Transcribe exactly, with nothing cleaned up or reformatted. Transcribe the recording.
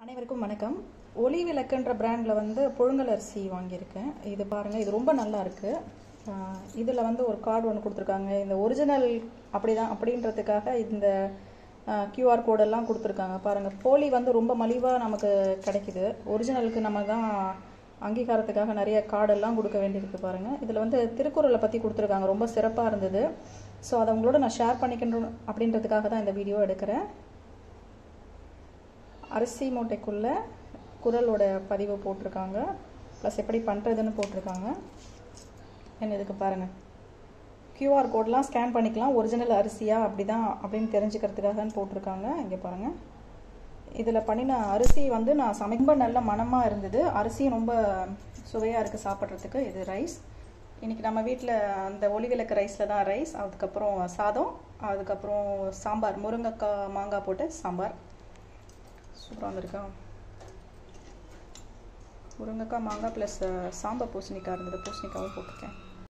அனைவருக்கும் வணக்கம். ஒளி விளக்குன்ற பிராண்டில் வந்து புழுங்கல் அரிசி வாங்கியிருக்கேன். இது பாருங்கள், இது ரொம்ப நல்லா இருக்குது. இதில் வந்து ஒரு கார்டு ஒன்று கொடுத்துருக்காங்க. இந்த ஒரிஜினல் அப்படி தான் அப்படின்றதுக்காக இந்த கியூஆர் கோடெல்லாம் கொடுத்துருக்காங்க. பாருங்கள், போலி வந்து ரொம்ப மலிவாக நமக்கு கிடைக்குது. ஒரிஜினலுக்கு நம்ம தான் அங்கீகாரத்துக்காக நிறைய கார்டெல்லாம் கொடுக்க வேண்டியிருக்கு. பாருங்கள், இதில் வந்து திருக்குறளை பற்றி கொடுத்துருக்காங்க. ரொம்ப சிறப்பாக இருந்தது. ஸோ அதை உங்களோட நான் ஷேர் பண்ணிக்கணும் அப்படின்றதுக்காக தான் இந்த வீடியோ எடுக்கிறேன். அரிசி மூட்டைக்குள்ளே குறளோட பதிவு போட்டிருக்காங்க, ப்ளஸ் எப்படி பண்ணுறதுன்னு போட்டிருக்காங்க. என்ன இதுக்கு பாருங்கள், கியூஆர் கோடெலாம் ஸ்கேன் பண்ணிக்கலாம், ஒரிஜினல் அரிசியா அப்படி தான் அப்படின்னு தெரிஞ்சுக்கிறதுக்காகன்னு போட்டிருக்காங்க. இங்கே பாருங்கள், இதில் பண்ணின அரிசி வந்து நான் சமைக்க ரொம்ப நல்ல மனமாக இருந்தது. அரிசியும் ரொம்ப சுவையாக இருக்குது சாப்பிட்றதுக்கு. இது ரைஸ். இன்றைக்கி நம்ம வீட்டில் அந்த ஒளி விளக்கு ரைஸில் தான் ரைஸ், அதுக்கப்புறம் சாதம், அதுக்கப்புறம் சாம்பார், முருங்கைக்காய் மாங்காய் போட்டு சாம்பார். சூப்பராக வந்திருக்கா. முருங்கைக்காய் மாங்காய் ப்ளஸ் சாம்பார் பூசணிக்காய் இருந்தது, பூசணிக்காவும் போட்டிருக்கேன்.